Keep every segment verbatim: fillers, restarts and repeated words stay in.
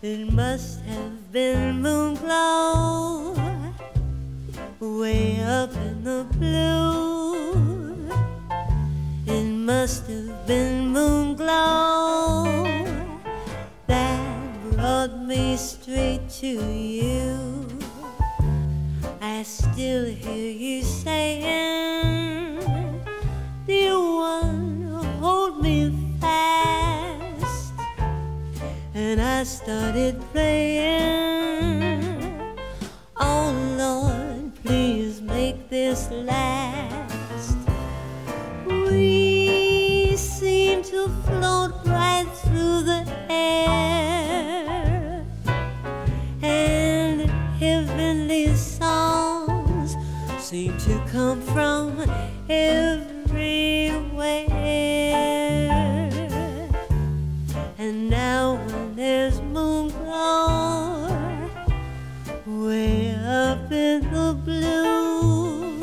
It must have been Moonglow, way up in the blue. It must have been Moonglow that brought me straight to you. I still hear you saying, dear one, hold me fast. And I started praying, oh Lord, please make this last. We seem to float right through the air, and heavenly songs seem to come from everywhere. And now when there's Moonglow way up in the blue,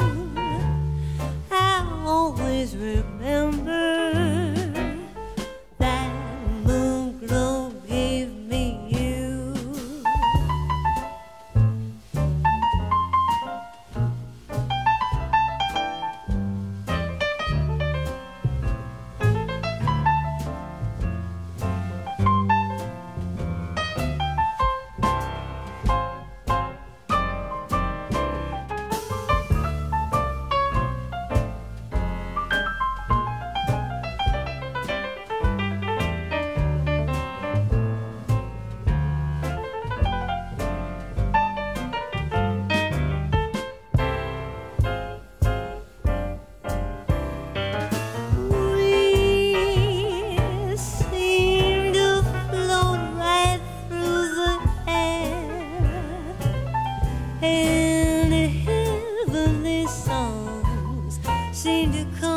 I always remember that Moonglow gave me you. Seem to come